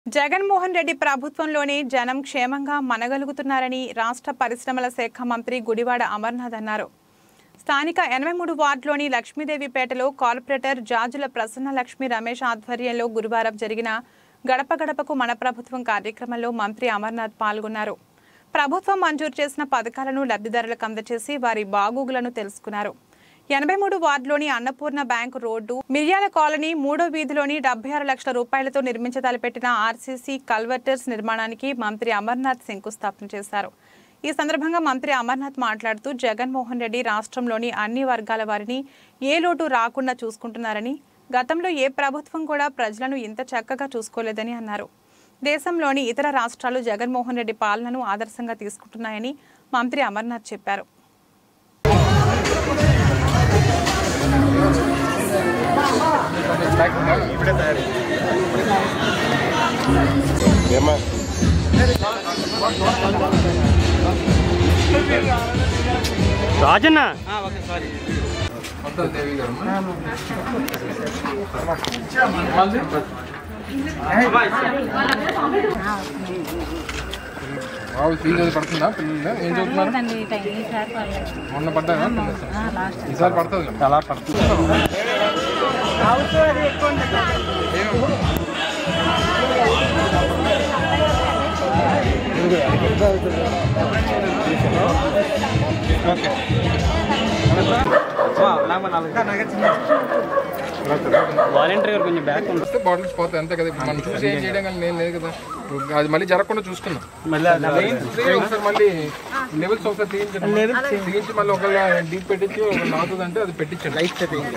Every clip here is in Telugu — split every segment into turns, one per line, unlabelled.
జగన్మోహన్ రెడ్డి ప్రభుత్వంలోని జనం క్షేమంగా మనగలుగుతున్నారని రాష్ట్ర పరిశ్రమల శాఖ మంత్రి గుడివాడ అమర్నాథ్ అన్నారు. స్థానిక 83 వార్డులోని లక్ష్మీదేవిపేటలో కార్పొరేటర్ జాజుల ప్రసన్న లక్ష్మి రమేష్ ఆధ్వర్యంలో గురువారం జరిగిన గడప గడపకు మన ప్రభుత్వం కార్యక్రమంలో మంత్రి అమర్నాథ్ పాల్గొన్నారు. ప్రభుత్వం మంజూరు చేసిన పథకాలను లబ్ధిదారులకు అందజేసి వారి బాగోగులను తెలుసుకున్నారు. 83 వార్డులోని Annapurna bank road, Miryala colony 3వ వీధిలోని 76 లక్షల రూపాయలతో నిర్మించతలపెట్టిన ఆర్సీసీ కల్వర్టర్స్ నిర్మాణానికి మంత్రి అమర్నాథ్ శంకుస్థాపన చేశారు. ఈ సందర్భంగా మంత్రి అమర్నాథ్ మాట్లాడుతూ జగన్మోహన్ రెడ్డి రాష్ట్రంలోని అన్ని వర్గాల వారిని ఏ లోటు రాకుండా చూసుకుంటున్నారని, గతంలో ఏ ప్రభుత్వం కూడా ప్రజలను ఇంత చక్కగా చూసుకోలేదని అన్నారు. దేశంలోని ఇతర రాష్ట్రాలు జగన్మోహన్ రెడ్డి పాలనను ఆదర్శంగా తీసుకుంటున్నాయని మంత్రి అమర్నాథ్ చెప్పారు.
రాజన్న
ఫీజు పడుతుందా? పిల్లలు ఏం చదువుతున్నారు? మొన్న పడ్డా ఈసారి పడుతుంది, చాలా పడుతుంది.
వాలంటీర్ గారు కొంచెం బ్యాక్
వస్తే బాటిల్స్ పోతాయి అంతే కదా. మనం చూసి ఏం చేయడం కానీ నేను లేదు కదా, అది మళ్ళీ జరగకుండా చూసుకున్నాం. ఒకసారి మళ్ళీ లెవెల్స్ ఒకసారి తీయించి మళ్ళీ ఒకవేళ డీప్ పెట్టించి నాకుతుంది అంటే అది పెట్టించండి. Light setting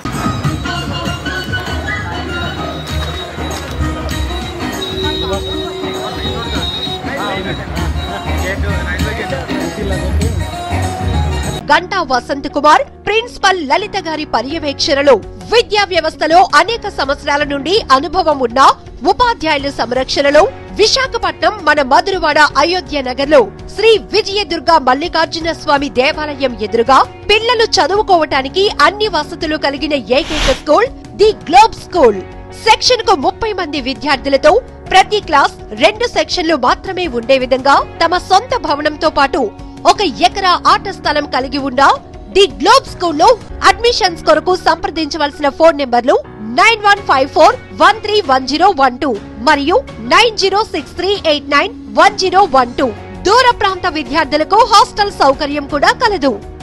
Ganta Vasanth Kumar, principal Lalitha గారి పర్యవేక్షణలో విద్యా వ్యవస్థలో అనేక సంవత్సరాల నుండి అనుభవం ఉన్న ఉపాధ్యాయుల సంరక్షణలో విశాఖపట్నం మన మధురవాడ అయోధ్య నగర్ లో శ్రీ విజయదుర్గ మల్లికార్జున స్వామి దేవాలయం ఎదురుగా పిల్లలు చదువుకోవటానికి అన్ని వసతులు కలిగిన ఏకైక school the Globe school. Section కు 30 మంది విద్యార్థులతో ప్రతి క్లాస్ 2 సెక్షన్లు మాత్రమే ఉండే విధంగా తమ సొంత భవనంతో పాటు 1 ఎకరా ఆట స్థలం కలిగి ఉన్న ది గ్లోబ్ స్కూల్లో అడ్మిషన్స్ కొరకు సంప్రదించవలసిన ఫోన్ నెంబర్లు 9154131012 మరియు 9063891012. దూర ప్రాంత విద్యార్థులకు హాస్టల్ సౌకర్యం కూడా కలదు.